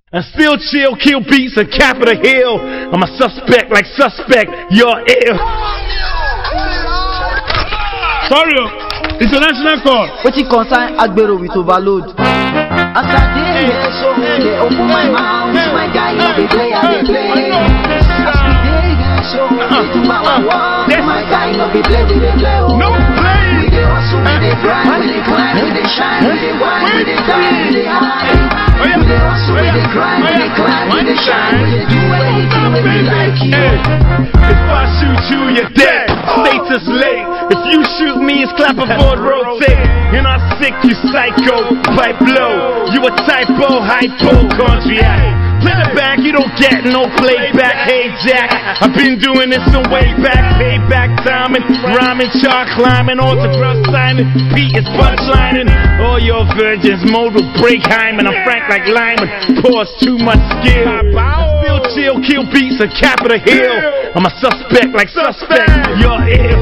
I still chill, kill beats and Capitol Hill. I'm a suspect like suspect, you're ill. Sorry, international call. What you concern Agbero with overload? As I did here, so they open my mouth. My guy, they play, they play. As we did here, so they do our work. My guy, they play, they play. No play. We dey hustle, we dey grind, we dey climb, we dey shine, we dey wine, we dey die, we dey hide. We dey hustle, we dey grind, we dey climb, we dey shine, we dey do anything we be like you. If I shoot you, you're dead. Status late. If you shoot me, it's clapperboard rotate. You're not sick, you psycho. Pipe blow. You a typo, hypo, country act. Play the back, you don't get no playback. Hey Jack, I've been doing this some way back. Payback timing, rhyming, chart climbing, autograph signing. Pete is punchlining. All your virgins, modal break Hyman. I'm frank like Lyman. Pause too much skill. Still chill, kill beats and Capitol Hill. I'm a suspect like suspect. You're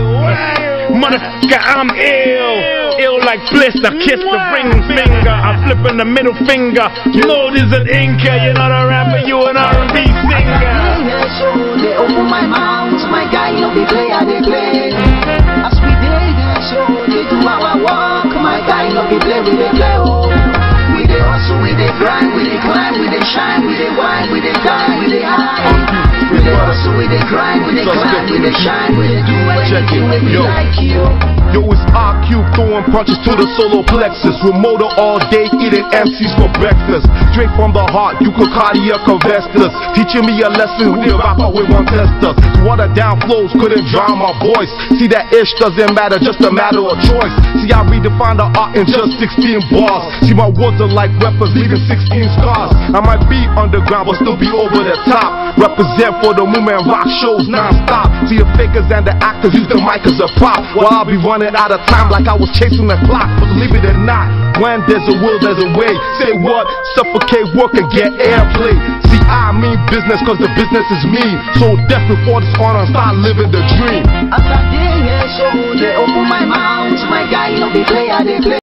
ill. Motherfucker, I'm ill. Ill like bliss, I kiss the ring finger. I'm flipping the middle finger. You know this an Inca. You're not a rapper, you an R&B singer. They open my mouth. My guy, they play, they play. As we did so they do our work. My guy, they play, we dey play. Oh, we dey hustle, we dey grind, we dey climb, we dey shine, we dey wine, we dey die, we dey hide. We dey hustle, we dey grind, we dey climb, we dey shine, we dey do anything we be like you. Yo, it's R-Cube throwing punches to the solar plexus. With motor all day, eating MCs for breakfast. Straight from the heart, you could cardiac investors. Teaching me a lesson, who the rapper we want testers. Water down flows, couldn't drown my voice. See that ish doesn't matter, just a matter of choice. See, I redefine the art in just 16 bars. See, my words are like weapons, leaving 16 scars. I might be underground, but still be over the top. Represent for the movement, rock shows non-stop. See the fakers and the actors use the mic as a prop. While I'll be running out of time like I was chasing the clock. But believe it or not, when there's a will, there's a way. Say what? Suffocate work and get airplay. See, I mean business cause the business is me. So death before this honor and start living the dream. As I did here, so they open my mouth. My guy, they play, they play.